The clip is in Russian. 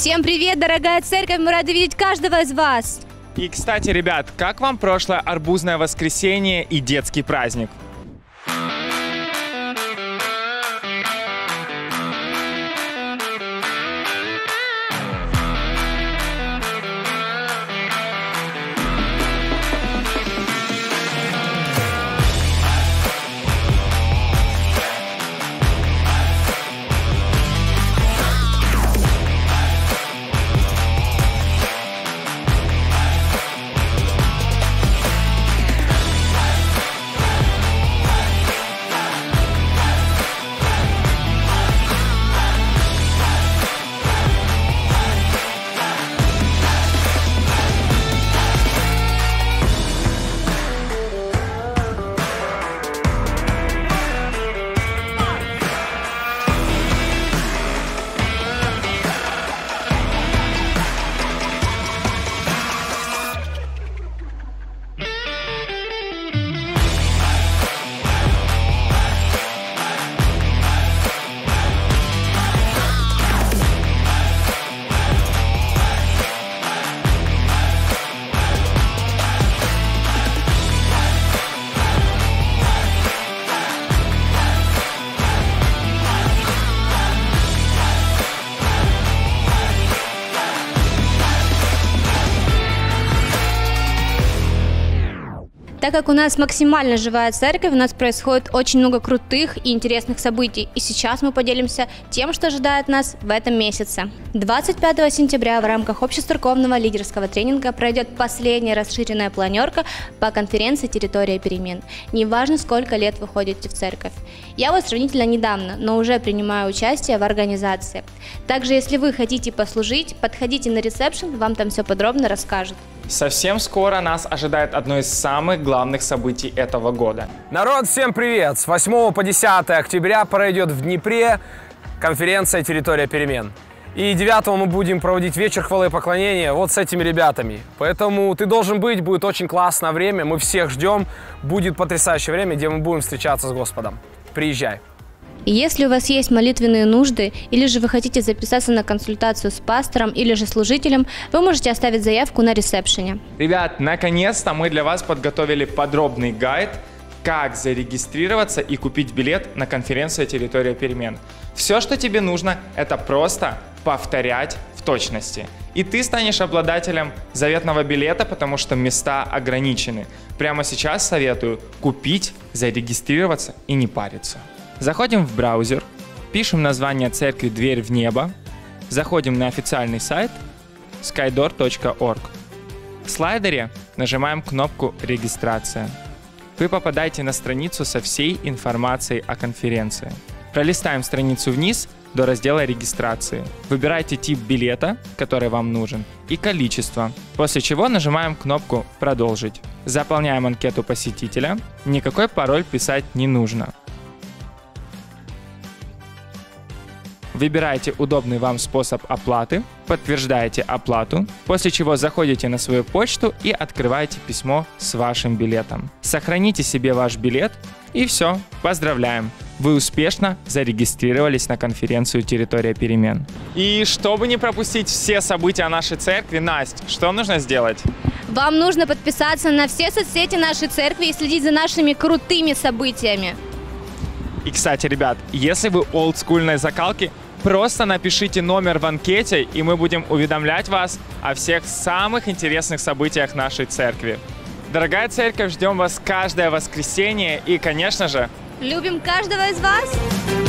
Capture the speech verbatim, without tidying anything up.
Всем привет, дорогая церковь, мы рады видеть каждого из вас. И, кстати, ребят, как вам прошлое арбузное воскресенье и детский праздник? Так как у нас максимально живая церковь, у нас происходит очень много крутых и интересных событий. И сейчас мы поделимся тем, что ожидает нас в этом месяце. двадцать пятого сентября в рамках общецерковного лидерского тренинга пройдет последняя расширенная планерка по конференции «Территория перемен». Неважно, сколько лет вы ходите в церковь. Я вот сравнительно недавно, но уже принимаю участие в организации. Также, если вы хотите послужить, подходите на ресепшн, вам там все подробно расскажут. Совсем скоро нас ожидает одно из самых главных событий этого года. Народ, всем привет! С восьмого по десятое октября пройдет в Днепре конференция «Территория перемен». И девятого мы будем проводить вечер хвалы и поклонения вот с этими ребятами. Поэтому ты должен быть, будет очень классное время, мы всех ждем. Будет потрясающее время, где мы будем встречаться с Господом. Приезжай! Если у вас есть молитвенные нужды, или же вы хотите записаться на консультацию с пастором или же служителем, вы можете оставить заявку на ресепшене. Ребят, наконец-то мы для вас подготовили подробный гайд, как зарегистрироваться и купить билет на конференцию «Территория перемен». Все, что тебе нужно, это просто повторять в точности. И ты станешь обладателем заветного билета, потому что места ограничены. Прямо сейчас советую купить, зарегистрироваться и не париться. Заходим в браузер, пишем название церкви «Дверь в небо», заходим на официальный сайт скайдор точка орг. В слайдере нажимаем кнопку «Регистрация». Вы попадаете на страницу со всей информацией о конференции. Пролистаем страницу вниз до раздела «Регистрации». Выбирайте тип билета, который вам нужен, и количество, после чего нажимаем кнопку «Продолжить». Заполняем анкету посетителя, никакой пароль писать не нужно. Выбираете удобный вам способ оплаты, подтверждаете оплату, после чего заходите на свою почту и открываете письмо с вашим билетом. Сохраните себе ваш билет и все, поздравляем! Вы успешно зарегистрировались на конференцию «Территория перемен». И чтобы не пропустить все события нашей церкви, Настя, что нужно сделать? Вам нужно подписаться на все соцсети нашей церкви и следить за нашими крутыми событиями. И, кстати, ребят, если вы олдскульной закалки, просто напишите номер в анкете, и мы будем уведомлять вас о всех самых интересных событиях нашей церкви. Дорогая церковь, ждем вас каждое воскресенье и, конечно же, любим каждого из вас!